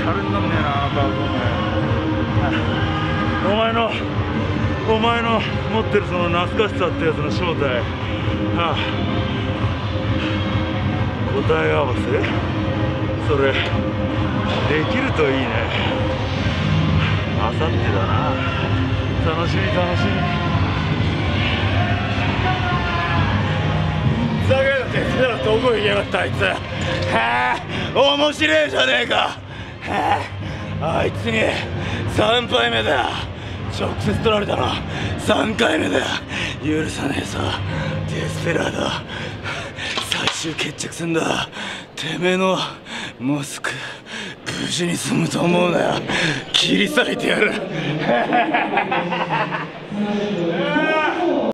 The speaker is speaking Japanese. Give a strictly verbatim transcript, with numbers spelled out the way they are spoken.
シャレになんねえなバブお前。お前のお前の持ってるその懐かしさってやつの正体、はあ、答え合わせそれできるといいね。あさってだな。楽しみ楽しみ。ふざけろって言ったらどこ行きやがったあいつ。はあ面白いじゃねえか。はああいつにさんぱいめだ。直接取られたのさんかいめだ。許さねえさデスペラード。最終決着戦だ。てめえのモスク無事に済むと思うなよ。切り裂いてやる。